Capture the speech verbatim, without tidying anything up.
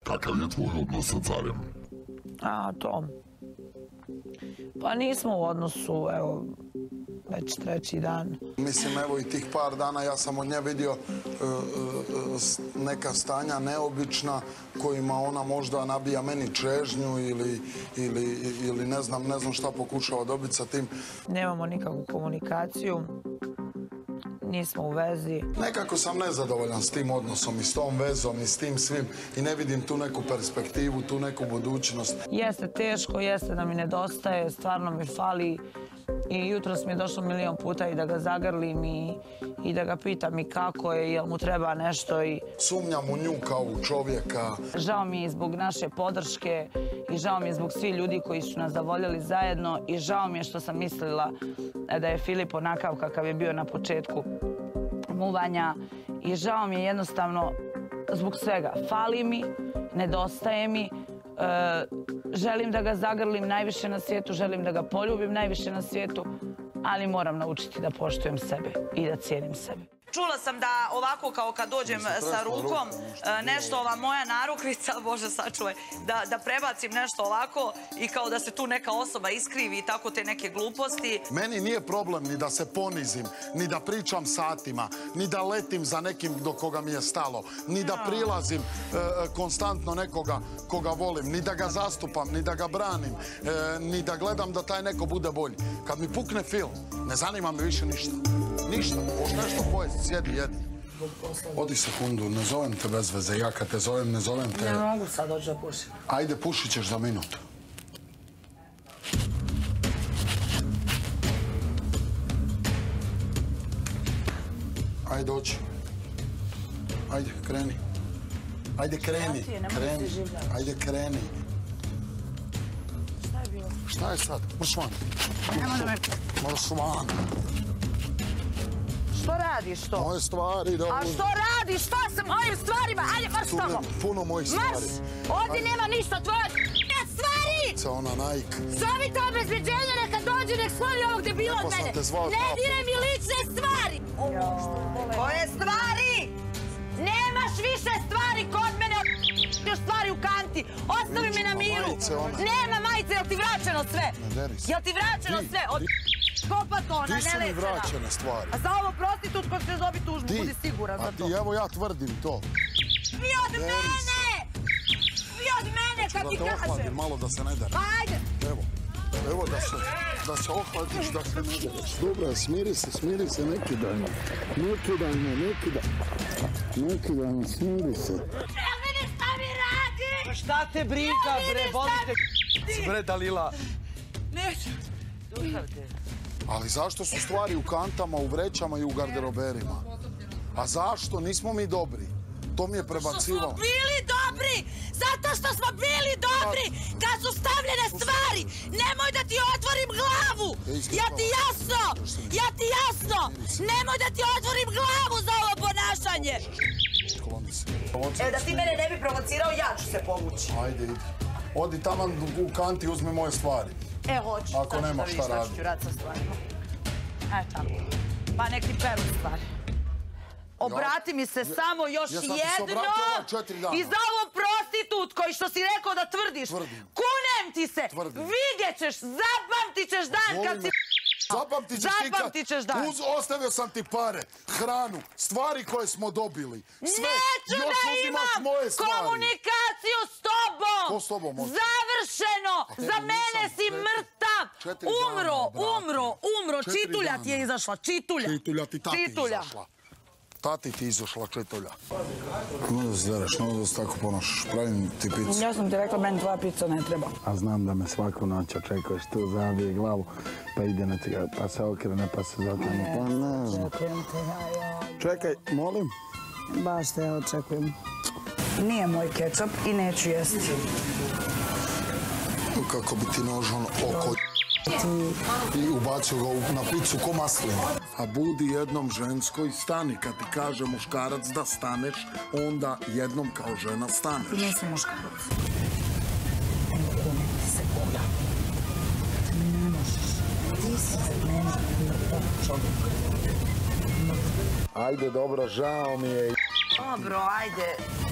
Kakav je tvoj odnos sa carem? A, to... Pa nismo u odnosu, evo, već treći dan. Mislim, evo i tih par dana ja sam od nje vidio neka stanja neobična kojima ona možda nabija meni čežnju ili ne znam, ne znam šta pokušava dobiti sa tim. Nemamo nikakvu komunikaciju, nismo u vezi. Nekako sam nezadovoljan s tim odnosom i s tom vezom i s tim svim i ne vidim tu neku perspektivu, tu neku budućnost. Jeste teško, jeste da mi nedostaje, stvarno mi fali i jutros mi je došlo milion puta i da ga zagrlim i da ga pitam i kako je, jel mu treba nešto i... Sumnjam u nju kao u čovjeka. Žao mi je zbog naše podrške i žao mi je zbog svih ljudi koji su nas zavoljeli zajedno i žao mi je što sam mislila da je Filip onakav kakav je bio na početku muvanja i žao mi je jednostavno zbog svega. Fali mi, nedostaje mi, želim da ga zagrlim najviše na svijetu, želim da ga poljubim najviše na svijetu, ali moram naučiti da poštujem sebe i da cijenim sebe. Čula sam da ovako kao kad dođem sa rukom, nešto ova moja narukvica, Bože sačuvaj, da prebacim nešto ovako i kao da se tu neka osoba iskrivi i tako te neke gluposti. Meni nije problem ni da se ponizim, ni da pričam satima, ni da letim za nekim do koga mi je stalo, ni da prilazim konstantno nekoga koga volim, ni da ga zastupam, ni da ga branim, ni da gledam da taj neko bude bolji. Kad mi pukne film, ne zanima me više ništa. Ništa, možeš nešto pojesti, sjedi, jedi. Odi sekundu, ne zovem te bez veze, ja kad te zovem, ne zovem te... Ne mogu sad doći da pušim. Ajde, pušit ćeš za minutu. Ajde, doći. Ajde, kreni. Ajde, kreni, kreni. Ajde, kreni. Šta je bilo? Šta je sad? Mrš van. Mrš van. Što radiš to? Moje stvari da... A što radiš? Šta sa mojim stvarima? Ajde, marš tamo! Puno mojih stvari. Marš! Ovdje nema ništa tvoje stvari! Se ona Nike. Zovi to obezbeđenje, neka dođe, nek skloni ovog debila od mene. Ne dire mi lične stvari! Koje stvari? Nemaš više stvari kod mene, još stvari u kanti. Ostavi me na miru. Nema majice, jel ti vraćeno sve? Jel ti vraćeno sve? Kopatona, nelečena. Ti su mi vraćene stvari. A za ovo prostitutko ćeš dobiti tužbu, budi siguran za to. A ti, evo ja tvrdim to. Vi od mene! Vi od mene, kad ti kažem. Da te ohladim malo da se ne dara. Ajde. Evo, evo da se ohladiš, da se ne daraš. Dobro, smiri se, smiri se, neki dan. Neki dan me, neki dan. Neki dan, smiri se. Jel vidiš šta mi radi? Šta te briga, bre, volite bre, Dalila. Neću. Ali zašto su stvari u kantama, u vrećama i u garderoberima? A zašto? Nismo mi dobri. To mi je prebacivalo. Što smo bili dobri! Zato što smo bili dobri! Kad su stavljene stvari! Nemoj da ti otvorim glavu! Ja ti jasno! Ja ti jasno! Nemoj da ti otvorim glavu za ovo ponašanje! E, da ti mene ne bi provocirao, ja ću se povući. Ajde, idi. Odi tamo u kanti i uzmi moje stvari. E, hoću. Ako nema šta radi. Sad ću raditi sa stvarima. E, tako. Pa nek ti peru stvari. Obrati mi se samo još jedno i za ovo prostitutko i što si rekao da tvrdiš. Kunem ti se. Vidjet ćeš, zapamtit ćeš dan kad si... Zapamtit ćeš ti kad ostavio sam ti pare, hranu, stvari koje smo dobili. Neću da imam komunikaciju s tobom. Ko s tobom? Završeno. Za mene si mrtav. Umro, umro, umro. Čitulja ti je izašla, čitulja. Čitulja ti tati izašla. Tati ti izašla čitulja. Ono da se deraš, ono da se tako ponašaš, pravim ti picu. Ja sam ti rekla, meni tvoja pizza ne treba. A znam da me svaku noć očekuješ, tu zabije glavu, pa ide na cigaret, pa se okrene, pa se zakrene, pa ne znam. Očekujem te, ja, ja. Čekaj, molim? Baš te ja očekujem. Nije moj kečap i neću jesti. Kako bi ti nožan oko i ubacio ga na picu ko maslina. A budi jednom ženskoj stani. Kad ti kaže muškarac da staneš, onda jednom kao žena staneš. Ti nisi muškarac. Evo kuneti se koga. Ti mi ne možeš. Ti si za mene mrtav čovjek. Ajde, dobro, žao mi je. Dobro, ajde.